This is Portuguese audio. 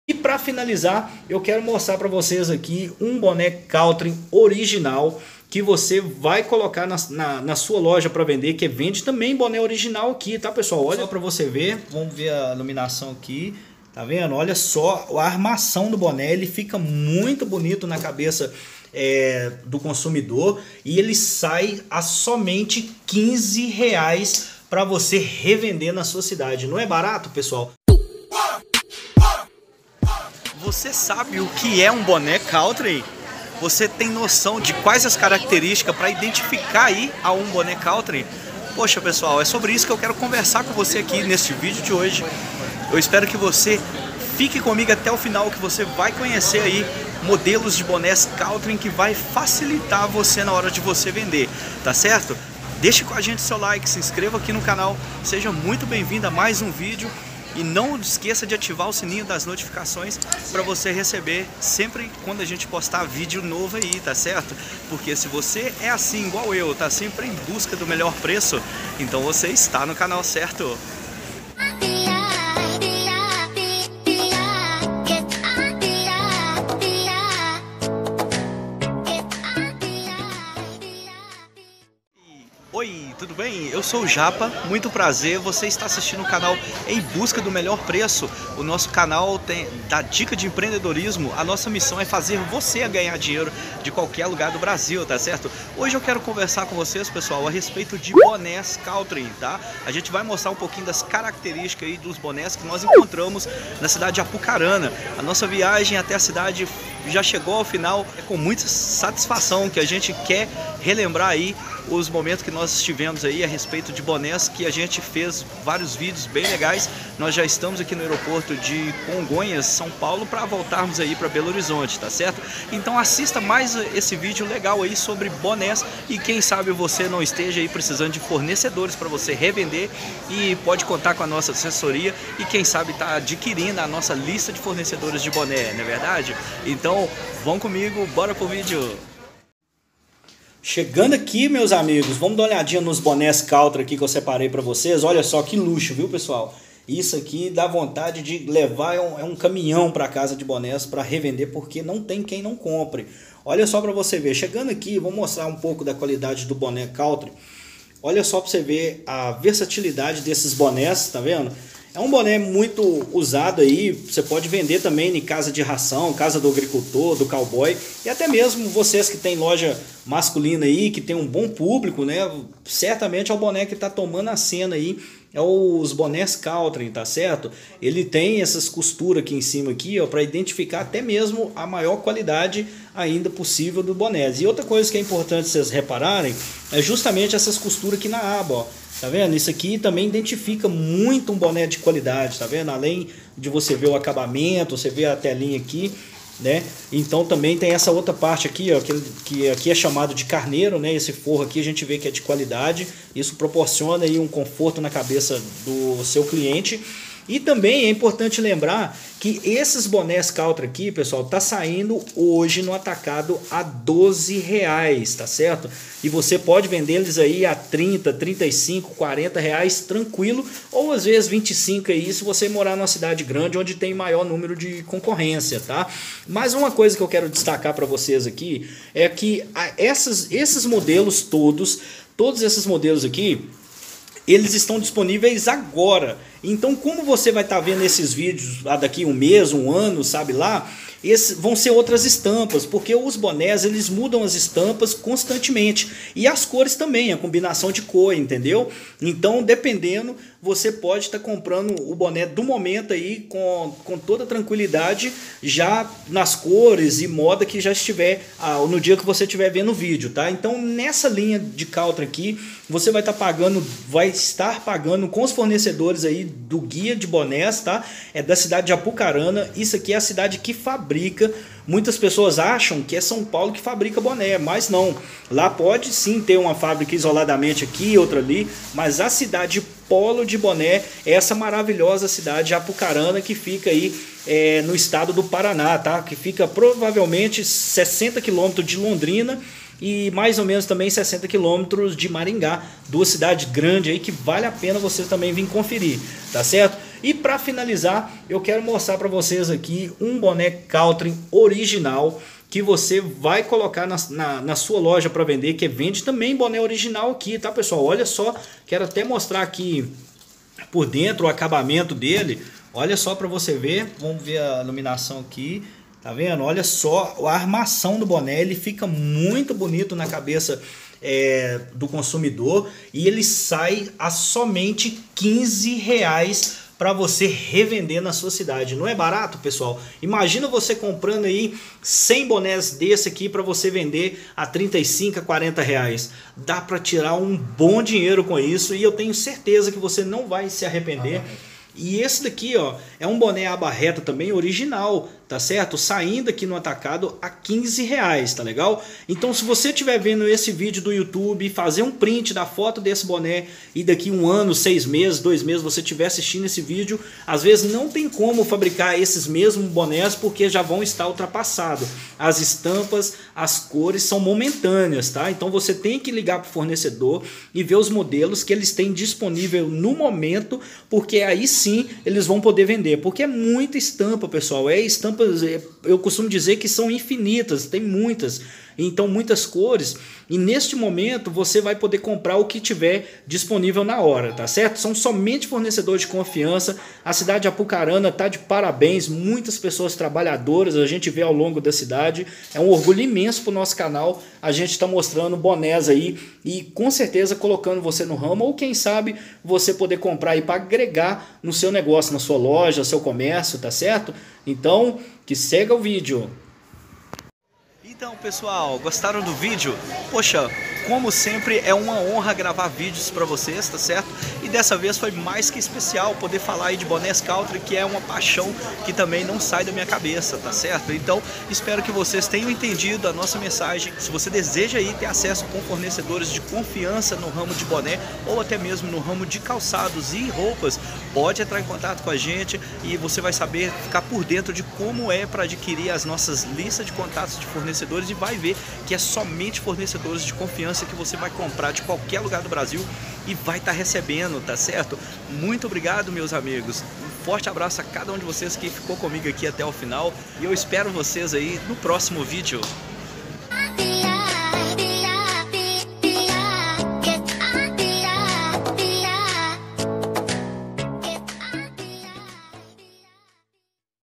E para finalizar, eu quero mostrar para vocês aqui um boné Caltrim original que você vai colocar na sua loja para vender, que vende também boné original aqui, tá pessoal? Olha para você ver, vamos ver a iluminação aqui, tá vendo? Olha só a armação do boné, ele fica muito bonito na cabeça do consumidor e ele sai a somente R$15 para você revender na sua cidade. Não é barato, pessoal? Você sabe o que é um boné Caltrim? Você tem noção de quais as características para identificar aí a um boné Caltrim? Poxa pessoal, é sobre isso que eu quero conversar com você aqui neste vídeo de hoje. Eu espero que você fique comigo até o final, que você vai conhecer aí modelos de bonés Caltrim que vai facilitar você na hora de você vender, tá certo? Deixe com a gente seu like, se inscreva aqui no canal, seja muito bem-vindo a mais um vídeo. E não esqueça de ativar o sininho das notificações para você receber sempre quando a gente postar vídeo novo aí, tá certo? Porque se você é assim igual eu, tá sempre em busca do melhor preço, então você está no canal certo. Oi, tudo bem? Eu sou o Japa, muito prazer, você está assistindo o canal Em Busca do Melhor Preço. O nosso canal dá dica de empreendedorismo, a nossa missão é fazer você ganhar dinheiro de qualquer lugar do Brasil, tá certo? Hoje eu quero conversar com vocês, pessoal, a respeito de bonés Caltrim, tá? A gente vai mostrar um pouquinho das características aí dos bonés que nós encontramos na cidade de Apucarana. A nossa viagem até a cidade já chegou ao final, é com muita satisfação que a gente quer relembrar aí os momentos que nós estivemos aí a respeito de bonés, que a gente fez vários vídeos bem legais. Nós já estamos aqui no aeroporto de Congonhas, São Paulo, para voltarmos aí para Belo Horizonte, tá certo? Então assista mais esse vídeo legal aí sobre bonés e quem sabe você não esteja aí precisando de fornecedores para você revender e pode contar com a nossa assessoria e quem sabe tá adquirindo a nossa lista de fornecedores de boné, não é verdade? Então vão comigo, bora pro vídeo! Chegando aqui, meus amigos, vamos dar uma olhadinha nos bonés Caltrim aqui que eu separei para vocês. Olha só que luxo, viu, pessoal? Isso aqui dá vontade de levar um caminhão para casa de bonés para revender, porque não tem quem não compre. Olha só para você ver. Chegando aqui, vou mostrar um pouco da qualidade do boné Caltrim. Olha só para você ver a versatilidade desses bonés, tá vendo? É um boné muito usado aí, você pode vender também em casa de ração, casa do agricultor, do cowboy e até mesmo vocês que tem loja masculina aí, que tem um bom público, né? Certamente é o boné que está tomando a cena aí, é os bonés Caltrim, tá certo? Ele tem essas costuras aqui em cima aqui, ó, para identificar até mesmo a maior qualidade ainda possível do boné. E outra coisa que é importante vocês repararem é justamente essas costuras aqui na aba, ó. Tá vendo? Isso aqui também identifica muito um boné de qualidade, tá vendo? Além de você ver o acabamento, você vê a telinha aqui, né? Então também tem essa outra parte aqui, ó, que aqui é chamado de carneiro, né? Esse forro aqui a gente vê que é de qualidade. Isso proporciona aí um conforto na cabeça do seu cliente. E também é importante lembrar que esses bonés Caltrim aqui, pessoal, tá saindo hoje no atacado a R$12, tá certo? E você pode vender eles aí a 30, 35, 40 reais tranquilo, ou às vezes 25 aí se você morar numa cidade grande onde tem maior número de concorrência, tá? Mas uma coisa que eu quero destacar para vocês aqui é que esses modelos todos esses modelos aqui, eles estão disponíveis agora. Então, como você vai estar vendo esses vídeos daqui um mês, um ano, sabe lá, vão ser outras estampas, porque os bonés eles mudam as estampas constantemente e as cores também, a combinação de cor, entendeu? Então, dependendo, você pode estar comprando o boné do momento aí com toda tranquilidade, já nas cores e moda que já estiver no dia que você estiver vendo o vídeo, tá? Então, nessa linha de Caltrim aqui, você vai estar pagando com os fornecedores aí do guia de bonés, tá? É da cidade de Apucarana. Isso aqui é a cidade que fabrica. Muitas pessoas acham que é São Paulo que fabrica boné, mas não. Lá pode sim ter uma fábrica isoladamente aqui, outra ali, mas a cidade polo de boné é essa maravilhosa cidade de Apucarana, que fica aí no estado do Paraná, tá? Que fica provavelmente 60 quilômetros de Londrina e mais ou menos também 60 quilômetros de Maringá, duas cidades grandes aí que vale a pena você também vir conferir, tá certo? E para finalizar, eu quero mostrar para vocês aqui um boné Caltrim original que você vai colocar na sua loja para vender, que vende também boné original aqui, tá pessoal? Olha só, quero até mostrar aqui por dentro o acabamento dele. Olha só para você ver, vamos ver a iluminação aqui, tá vendo? Olha só a armação do boné, ele fica muito bonito na cabeça do consumidor e ele sai a somente R$15 para você revender na sua cidade. Não é barato, pessoal? Imagina você comprando aí 100 bonés desse aqui para você vender a 35 a 40 reais. Dá para tirar um bom dinheiro com isso e eu tenho certeza que você não vai se arrepender. E esse daqui, ó, é um boné aba reta também original, tá certo? Saindo aqui no atacado a R$15, tá legal? Então se você estiver vendo esse vídeo do YouTube, fazer um print da foto desse boné e daqui 1 ano, 6 meses, 2 meses você estiver assistindo esse vídeo, às vezes não tem como fabricar esses mesmos bonés porque já vão estar ultrapassados. As estampas, as cores são momentâneas, tá? Então você tem que ligar para o fornecedor e ver os modelos que eles têm disponível no momento, porque aí sim eles vão poder vender, porque é muita estampa, pessoal, estampas, eu costumo dizer que são infinitas, tem muitas, então muitas cores, e neste momento você vai poder comprar o que tiver disponível na hora, tá certo? São somente fornecedores de confiança, a cidade de Apucarana tá de parabéns, muitas pessoas trabalhadoras, a gente vê ao longo da cidade, é um orgulho imenso pro nosso canal, a gente está mostrando bonés aí, e com certeza colocando você no ramo, ou quem sabe você poder comprar aí para agregar no seu negócio, na sua loja, seu comércio, tá certo? Então, que segue o vídeo. Então pessoal, gostaram do vídeo? Poxa, como sempre é uma honra gravar vídeos para vocês, tá certo? E dessa vez foi mais que especial poder falar aí de bonés Caltrim, que é uma paixão que também não sai da minha cabeça, tá certo? Então espero que vocês tenham entendido a nossa mensagem. Se você deseja aí ter acesso com fornecedores de confiança no ramo de boné ou até mesmo no ramo de calçados e roupas, pode entrar em contato com a gente e você vai saber ficar por dentro de como é para adquirir as nossas listas de contatos de fornecedores e vai ver que é somente fornecedores de confiança que você vai comprar de qualquer lugar do Brasil e vai estar recebendo, tá certo? Muito obrigado, meus amigos. Um forte abraço a cada um de vocês que ficou comigo aqui até o final e eu espero vocês aí no próximo vídeo.